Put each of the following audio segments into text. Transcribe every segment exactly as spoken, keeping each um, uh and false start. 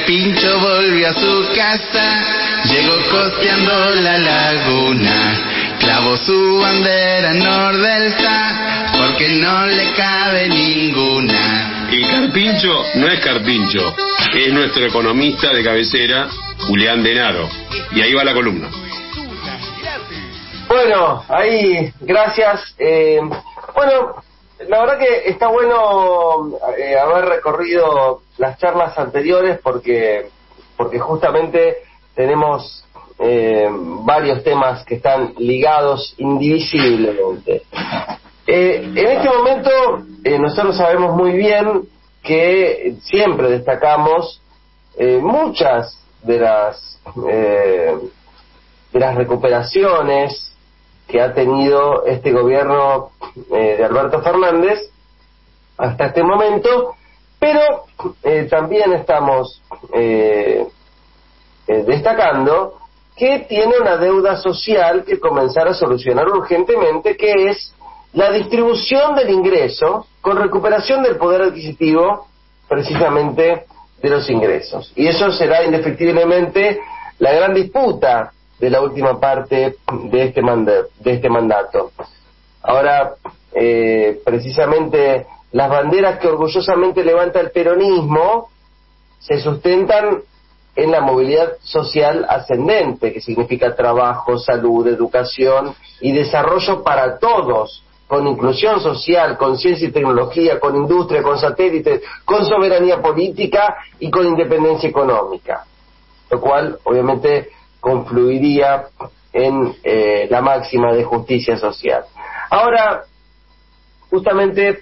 Carpincho volvió a su casa, llegó costeando la laguna, clavó su bandera nordelsa, porque no le cabe ninguna. Y Carpincho no es Carpincho, es nuestro economista de cabecera, Julián Denaro. Y ahí va la columna. Bueno, ahí, gracias. Eh, bueno, la verdad que está bueno eh, haber recorrido las charlas anteriores porque porque justamente tenemos eh, varios temas que están ligados indivisiblemente. Eh, en este momento eh, nosotros sabemos muy bien que siempre destacamos eh, muchas de las eh, de las recuperaciones que ha tenido este gobierno eh, de Alberto Fernández hasta este momento, pero eh, también estamos eh, eh, destacando que tiene una deuda social que comenzar a solucionar urgentemente, que es la distribución del ingreso con recuperación del poder adquisitivo precisamente de los ingresos. Y eso será indefectiblemente la gran disputa de la última parte de este mandato. De este mandato. Ahora, eh, precisamente las banderas que orgullosamente levanta el peronismo se sustentan en la movilidad social ascendente, que significa trabajo, salud, educación y desarrollo para todos, con inclusión social, con ciencia y tecnología, con industria, con satélites, con soberanía política y con independencia económica, lo cual obviamente confluiría en eh, la máxima de justicia social. Ahora, justamente,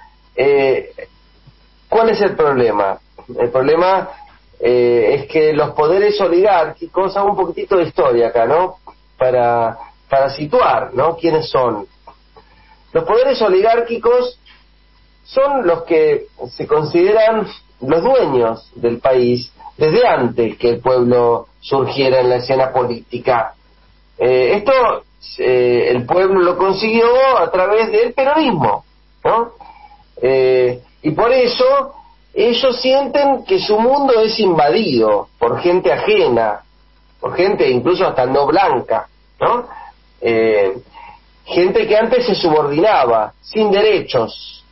eh, ¿cuál es el problema? El problema eh, es que los poderes oligárquicos, hago un poquitito de historia acá, ¿no? Para, para situar, ¿no? ¿Quiénes son? Los poderes oligárquicos son los que se consideran los dueños del país desde antes que el pueblo surgiera en la escena política. Eh, esto eh, el pueblo lo consiguió a través del peronismo, ¿no? Eh, y por eso ellos sienten que su mundo es invadido por gente ajena, por gente incluso hasta no blanca, ¿no? Eh, gente que antes se subordinaba, sin derechos.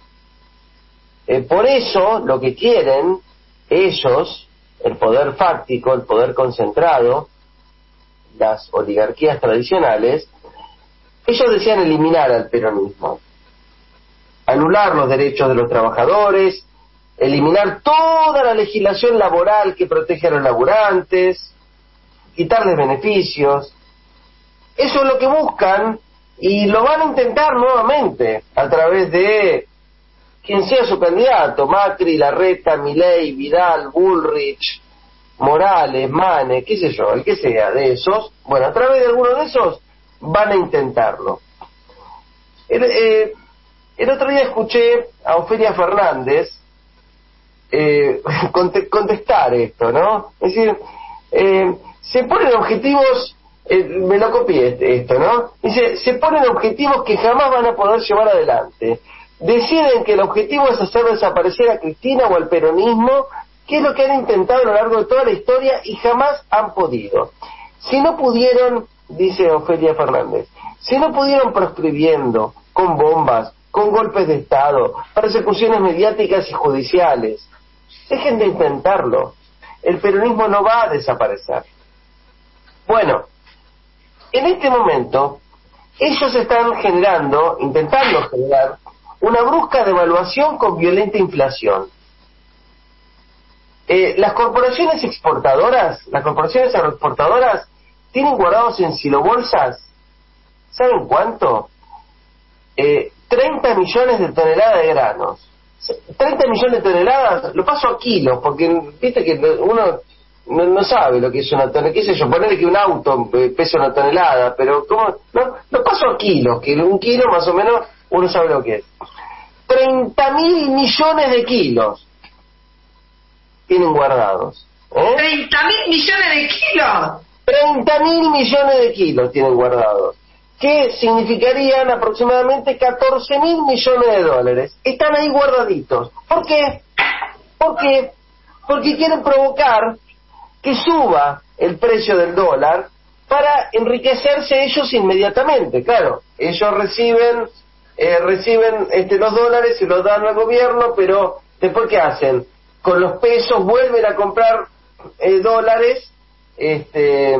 Eh, por eso lo que quieren ellos, el poder fáctico, el poder concentrado, las oligarquías tradicionales, ellos desean eliminar al peronismo, anular los derechos de los trabajadores, eliminar toda la legislación laboral que protege a los laburantes, quitarles beneficios. Eso es lo que buscan y lo van a intentar nuevamente a través de quien sea su candidato, Macri, Larreta, Milei, Vidal, Bullrich, Morales, Mane, qué sé yo, el que sea de esos. Bueno, a través de alguno de esos van a intentarlo. El, eh, el otro día escuché a Ofelia Fernández eh, contestar esto, ¿no? Es decir, eh, se ponen objetivos, eh, me lo copié esto, ¿no? Dice, se ponen objetivos que jamás van a poder llevar adelante. Deciden que el objetivo es hacer desaparecer a Cristina o al peronismo, que es lo que han intentado a lo largo de toda la historia y jamás han podido. Si no pudieron, dice Ofelia Fernández, si no pudieron proscribiendo, con bombas, con golpes de Estado, persecuciones mediáticas y judiciales, dejen de intentarlo. El peronismo no va a desaparecer. Bueno, en este momento, ellos están generando, intentando generar, una brusca devaluación con violenta inflación. Eh, las corporaciones exportadoras, las corporaciones agroexportadoras tienen guardados en silobolsas, ¿saben cuánto? Eh, treinta millones de toneladas de granos. treinta millones de toneladas, lo paso a kilos, porque viste que uno no, no sabe lo que es una tonelada, qué sé yo, ponerle que un auto pesa una tonelada, pero ¿cómo? No, lo paso a kilos, que un kilo más o menos uno sabe lo que es. treinta mil millones de kilos tienen guardados. ¿eh? ¿treinta mil millones de kilos? treinta mil millones de kilos tienen guardados, que significarían aproximadamente catorce mil millones de dólares. Están ahí guardaditos. ¿Por qué? ¿Por qué? porque quieren provocar que suba el precio del dólar para enriquecerse ellos inmediatamente. Claro, ellos reciben eh, reciben este, los dólares y los dan al gobierno, pero después ¿qué hacen? Con los pesos vuelven a comprar eh, dólares, este,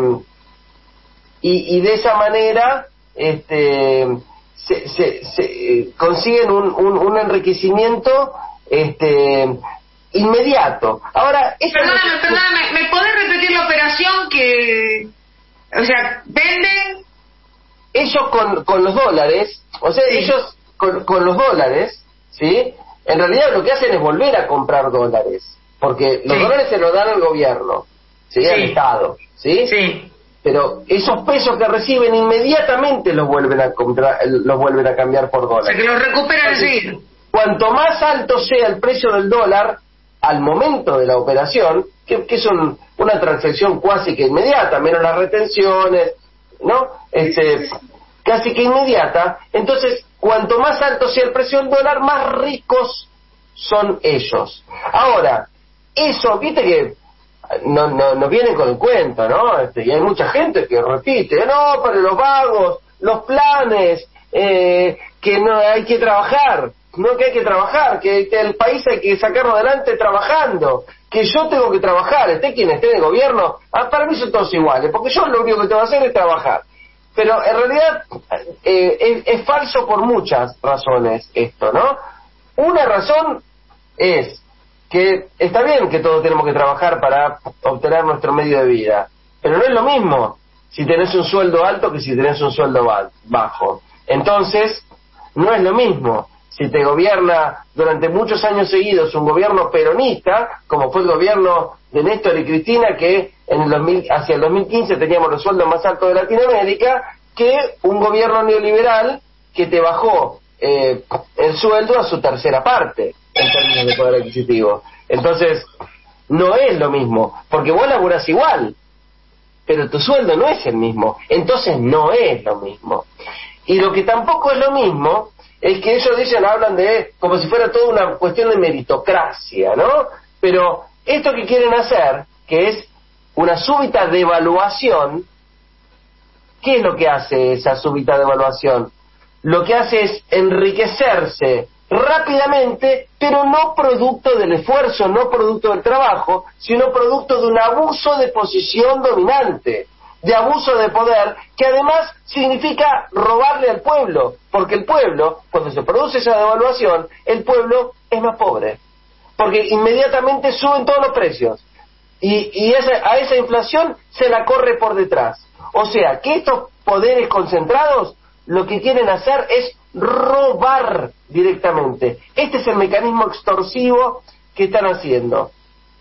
y, y de esa manera este, se, se, se eh, consiguen un, un, un enriquecimiento este, inmediato. Ahora, perdóname, es... perdóname, ¿me podés repetir la operación que, o sea, venden? Ellos con, con los dólares, o sea, sí. ellos con, con los dólares, ¿sí? En realidad lo que hacen es volver a comprar dólares, porque los sí. dólares se los dan al gobierno, ¿sí? sí. Al Estado, ¿sí? Sí. Pero esos pesos que reciben inmediatamente los vuelven a comprar, los vuelven a cambiar por dólares. O sea, que los recuperan así. Cuanto más alto sea el precio del dólar al momento de la operación, que, que es un, una transacción casi que inmediata, menos las retenciones, ¿no? Este, casi que inmediata. Entonces, cuanto más alto sea el precio del dólar, más ricos son ellos. Ahora, eso, viste que no no no vienen con el cuento, ¿no? Este, y hay mucha gente que repite, no, para los vagos, los planes, eh, que no hay que trabajar, no que hay que trabajar, que, que el país hay que sacarlo adelante trabajando, que yo tengo que trabajar, esté quien esté en el gobierno, ah, para mí son todos iguales, porque yo lo único que tengo que hacer es trabajar. Pero en realidad eh, es, es falso por muchas razones esto, ¿no? Una razón es que está bien que todos tenemos que trabajar para obtener nuestro medio de vida, pero no es lo mismo si tenés un sueldo alto que si tenés un sueldo bajo. Entonces, no es lo mismo si te gobierna durante muchos años seguidos un gobierno peronista, como fue el gobierno de Néstor y Cristina, que en el dos mil, hacia el dos mil quince teníamos los sueldos más altos de Latinoamérica, que un gobierno neoliberal que te bajó eh, el sueldo a su tercera parte en términos de poder adquisitivo. Entonces, no es lo mismo, porque vos laburás igual, pero tu sueldo no es el mismo, entonces no es lo mismo. Y lo que tampoco es lo mismo es que ellos dicen, hablan de como si fuera toda una cuestión de meritocracia, ¿no? Pero esto que quieren hacer, que es una súbita devaluación, ¿qué es lo que hace esa súbita devaluación? Lo que hace es enriquecerse rápidamente, pero no producto del esfuerzo, no producto del trabajo, sino producto de un abuso de posición dominante, de abuso de poder, que además significa robarle al pueblo, porque el pueblo, cuando se produce esa devaluación, el pueblo es más pobre, porque inmediatamente suben todos los precios, y, y esa, a esa inflación se la corre por detrás. O sea, que estos poderes concentrados lo que quieren hacer es robar directamente. Este es el mecanismo extorsivo que están haciendo.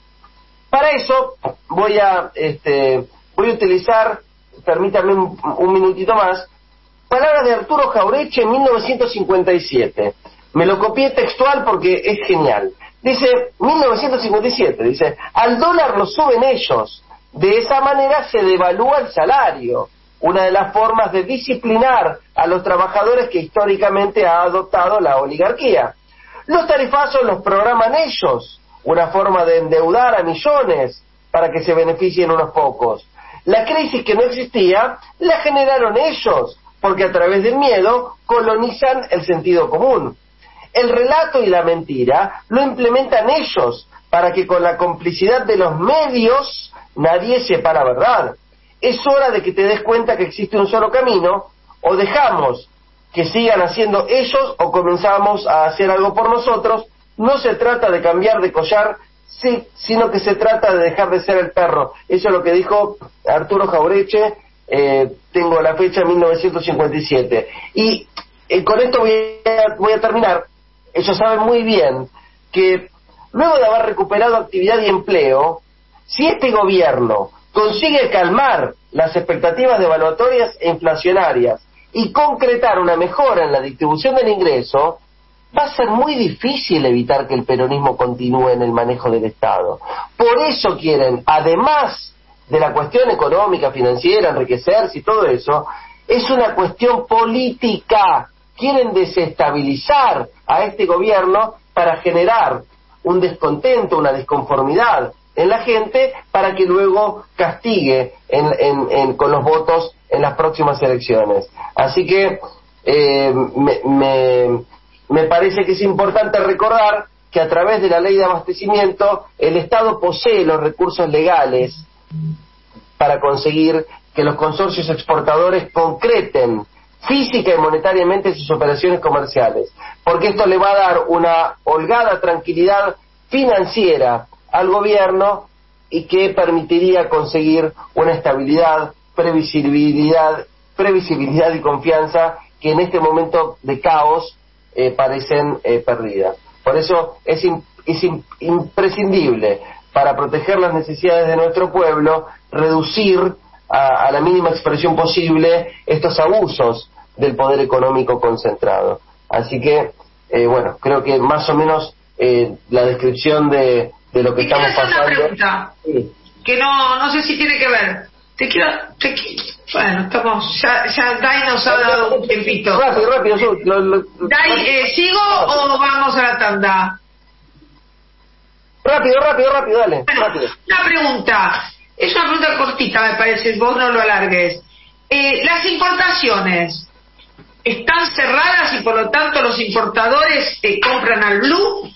Para eso voy a este, voy a utilizar, permítanme un, un minutito más, palabras de Arturo Jauretche en mil novecientos cincuenta y siete. Me lo copié textual porque es genial. Dice, mil novecientos cincuenta y siete, dice, al dólar lo suben ellos. De esa manera se devalúa el salario, una de las formas de disciplinar a los trabajadores que históricamente ha adoptado la oligarquía. Los tarifazos los programan ellos, una forma de endeudar a millones para que se beneficien unos pocos. La crisis que no existía la generaron ellos, porque a través del miedo colonizan el sentido común. El relato y la mentira lo implementan ellos, para que con la complicidad de los medios nadie sepa la verdad. Es hora de que te des cuenta que existe un solo camino, o dejamos que sigan haciendo ellos o comenzamos a hacer algo por nosotros. No se trata de cambiar de collar, sí, sino que se trata de dejar de ser el perro. Eso es lo que dijo Arturo Jauretche, eh, tengo la fecha mil novecientos cincuenta y siete. Y eh, con esto voy a, voy a terminar. Ellos saben muy bien que luego de haber recuperado actividad y empleo, si este gobierno consigue calmar las expectativas devaluatorias e inflacionarias y concretar una mejora en la distribución del ingreso, va a ser muy difícil evitar que el peronismo continúe en el manejo del Estado. Por eso quieren, además de la cuestión económica, financiera, enriquecerse y todo eso, es una cuestión política. Quieren desestabilizar a este gobierno para generar un descontento, una disconformidad en la gente para que luego castigue en, en, en, con los votos en las próximas elecciones. Así que eh, me, me, me parece que es importante recordar que a través de la ley de abastecimiento el Estado posee los recursos legales para conseguir que los consorcios exportadores concreten física y monetariamente sus operaciones comerciales, porque esto le va a dar una holgada tranquilidad financiera al gobierno y que permitiría conseguir una estabilidad, previsibilidad, previsibilidad y confianza que en este momento de caos eh, parecen eh, perdidas. Por eso es, in, es in, imprescindible, para proteger las necesidades de nuestro pueblo, reducir a, a la mínima expresión posible estos abusos del poder económico concentrado. Así que, eh, bueno, creo que más o menos eh, la descripción de, de lo que te estamos quiero hacer pasando... una pregunta, sí. que no no sé si tiene que ver. Te quiero... Te, bueno, estamos... Ya, ya Dai nos ha dado un tiempito. Rápido, rápido. Yo, lo, lo, Dai, eh, ¿sigo o vamos a la tanda? Rápido, rápido, rápido, dale. Bueno, rápido. una pregunta. Es una pregunta cortita, me parece. Vos no lo alargues. Eh, las importaciones están cerradas y por lo tanto los importadores eh, compran al blue,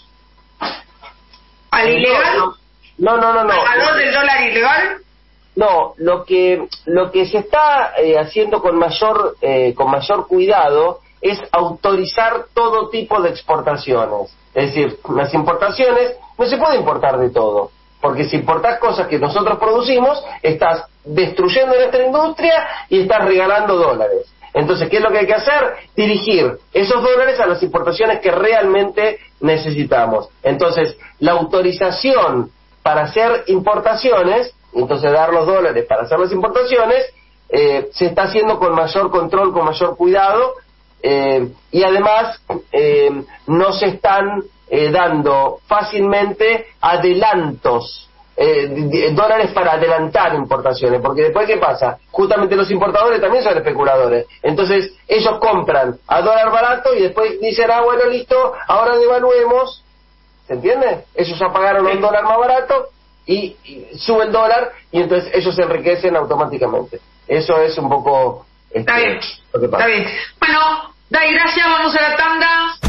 al ilegal, No, no, no, no. al valor del dólar ilegal. No, lo que lo que se está eh, haciendo con mayor eh, con mayor cuidado es autorizar todo tipo de exportaciones. Es decir, las importaciones no se puede importar de todo, porque si importás cosas que nosotros producimos, estás destruyendo nuestra industria y estás regalando dólares. Entonces, ¿qué es lo que hay que hacer? Dirigir esos dólares a las importaciones que realmente necesitamos. Entonces, la autorización para hacer importaciones, entonces dar los dólares para hacer las importaciones, eh, se está haciendo con mayor control, con mayor cuidado, eh, y además eh, no se están eh, dando fácilmente adelantos, eh, dólares para adelantar importaciones, porque después ¿qué pasa? Justamente los importadores también son especuladores, entonces ellos compran a dólar barato y después dicen, ah bueno listo, ahora devaluemos, ¿se entiende? Ellos ya pagaron un dólar más barato y, y sube el dólar y entonces ellos se enriquecen automáticamente. Eso es un poco este, está bien, lo que pasa. Está bien. Bueno, Dai, gracias, vamos a la tanda.